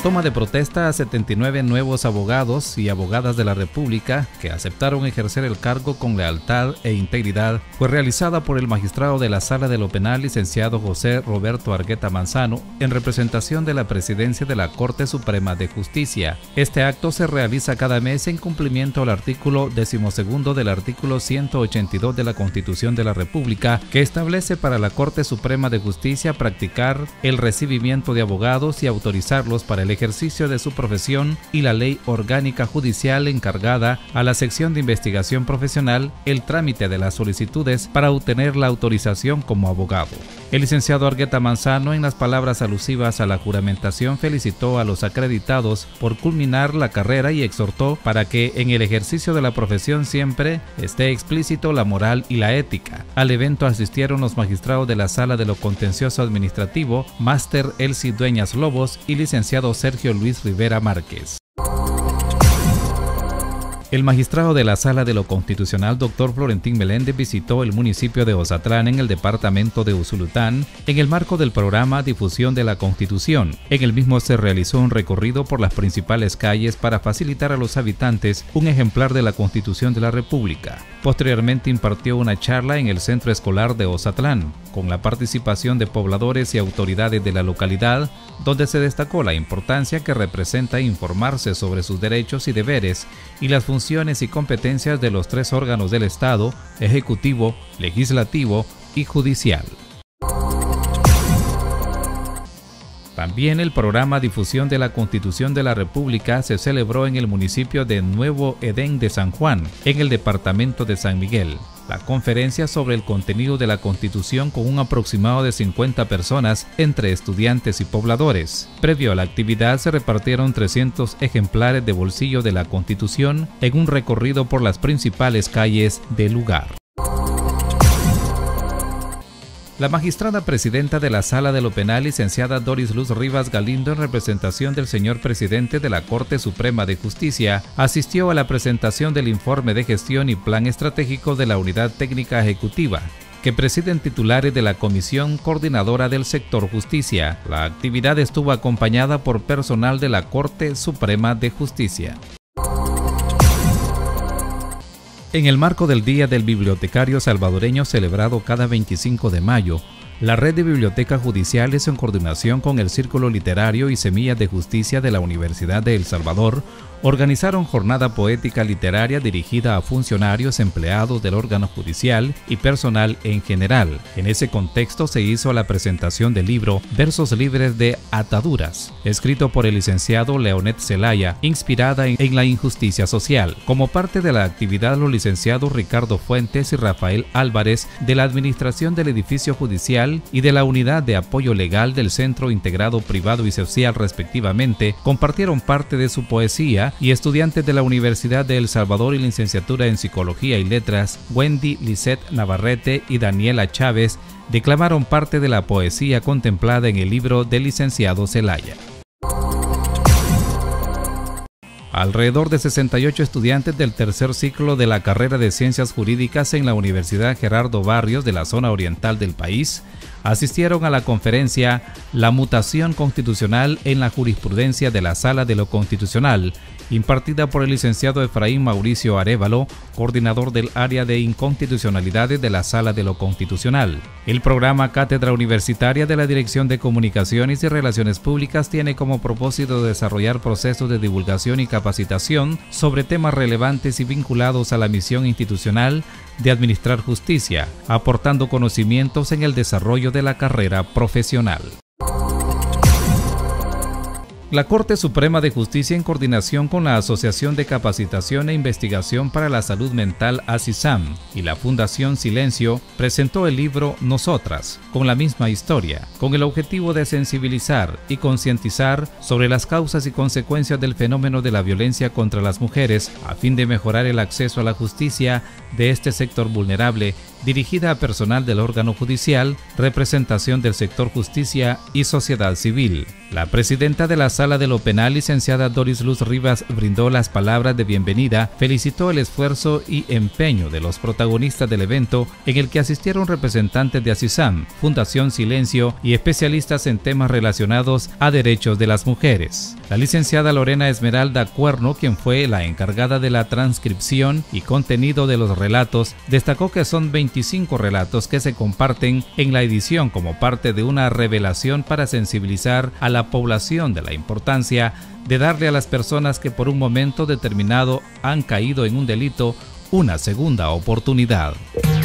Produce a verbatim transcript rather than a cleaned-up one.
toma de protesta a setenta y nueve nuevos abogados y abogadas de la República que aceptaron ejercer el cargo con lealtad e integridad fue realizada por el magistrado de la Sala de lo Penal, licenciado José Roberto Argueta Manzano, en representación de la Presidencia de la Corte Suprema de Justicia. Este acto se realiza cada mes en cumplimiento al artículo decimosegundo del artículo ciento ochenta y dos de la Constitución de la República, que establece para la Corte Suprema de Justicia practicar el recibimiento de abogados y autorizarlos para el ejercicio de su profesión, y la Ley Orgánica Judicial encargada a la sección de investigación profesional el trámite de las solicitudes para obtener la autorización como abogado. El licenciado Argueta Manzano, en las palabras alusivas a la juramentación, felicitó a los acreditados por culminar la carrera y exhortó para que en el ejercicio de la profesión siempre esté explícito la moral y la ética. Al evento asistieron los magistrados de la Sala de lo Contencioso Administrativo, Máster Elsie Dueñas Lobos y licenciado Sergio Luis Rivera Márquez. El magistrado de la Sala de lo Constitucional, doctor Florentín Meléndez, visitó el municipio de Ozatlán en el departamento de Usulután en el marco del programa Difusión de la Constitución. En el mismo se realizó un recorrido por las principales calles para facilitar a los habitantes un ejemplar de la Constitución de la República. Posteriormente impartió una charla en el centro escolar de Ozatlán, con la participación de pobladores y autoridades de la localidad, donde se destacó la importancia que representa informarse sobre sus derechos y deberes y las funciones y competencias de los tres órganos del Estado: Ejecutivo, Legislativo y Judicial. También el programa Difusión de la Constitución de la República se celebró en el municipio de Nuevo Edén de San Juan, en el departamento de San Miguel. La conferencia sobre el contenido de la Constitución, con un aproximado de cincuenta personas entre estudiantes y pobladores. Previo a la actividad se repartieron trescientos ejemplares de bolsillo de la Constitución en un recorrido por las principales calles del lugar. La magistrada presidenta de la Sala de lo Penal, licenciada Doris Luz Rivas Galindo, en representación del señor presidente de la Corte Suprema de Justicia, asistió a la presentación del informe de gestión y plan estratégico de la Unidad Técnica Ejecutiva, que presiden titulares de la Comisión Coordinadora del Sector Justicia. La actividad estuvo acompañada por personal de la Corte Suprema de Justicia. En el marco del Día del Bibliotecario Salvadoreño, celebrado cada veinticinco de mayo, la Red de Bibliotecas Judiciales, en coordinación con el Círculo Literario y Semillas de Justicia de la Universidad de El Salvador, organizaron jornada poética literaria dirigida a funcionarios, empleados del órgano judicial y personal en general. En ese contexto se hizo la presentación del libro Versos Libres de Ataduras, escrito por el licenciado Leonet Zelaya, inspirada en, en la injusticia social. Como parte de la actividad, los licenciados Ricardo Fuentes y Rafael Álvarez, de la Administración del Edificio Judicial y de la Unidad de Apoyo Legal del Centro Integrado Privado y Social, respectivamente, compartieron parte de su poesía, y estudiantes de la Universidad de El Salvador y licenciatura en Psicología y Letras, Wendy Lisette Navarrete y Daniela Chávez, declamaron parte de la poesía contemplada en el libro del licenciado Zelaya. Alrededor de sesenta y ocho estudiantes del tercer ciclo de la carrera de Ciencias Jurídicas en la Universidad Gerardo Barrios de la zona oriental del país asistieron a la conferencia La mutación constitucional en la jurisprudencia de la Sala de lo Constitucional, impartida por el licenciado Efraín Mauricio Arévalo, coordinador del área de inconstitucionalidades de la Sala de lo Constitucional. El programa Cátedra Universitaria de la Dirección de Comunicaciones y Relaciones Públicas tiene como propósito desarrollar procesos de divulgación y capacitación sobre temas relevantes y vinculados a la misión institucional de administrar justicia, aportando conocimientos en el desarrollo de la carrera profesional. La Corte Suprema de Justicia, en coordinación con la Asociación de Capacitación e Investigación para la Salud Mental ASISAM y la Fundación Silencio, presentó el libro Nosotras, con la misma historia, con el objetivo de sensibilizar y concientizar sobre las causas y consecuencias del fenómeno de la violencia contra las mujeres, a fin de mejorar el acceso a la justicia de este sector vulnerable, dirigida a personal del órgano judicial, representación del sector justicia y sociedad civil. La presidenta de la Sala de lo Penal, licenciada Doris Luz Rivas, brindó las palabras de bienvenida, felicitó el esfuerzo y empeño de los protagonistas del evento, en el que asistieron representantes de ASISAM, Fundación Silencio y especialistas en temas relacionados a derechos de las mujeres. La licenciada Lorena Esmeralda Cuerno, quien fue la encargada de la transcripción y contenido de los relatos, destacó que son veinticinco relatos que se comparten en la edición como parte de una revelación para sensibilizar a la población de la importancia de darle a las personas que por un momento determinado han caído en un delito una segunda oportunidad.